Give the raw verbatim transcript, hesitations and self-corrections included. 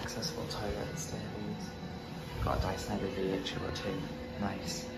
accessible toilets, there it is. Got a Dyson Every V H or two, nice.